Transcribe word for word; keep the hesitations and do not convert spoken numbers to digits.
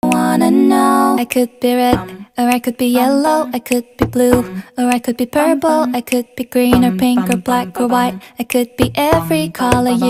wanna know. I could be red, or I could be yellow, I could be blue, or I could be purple, I could be green or pink or black or white. I could be every color you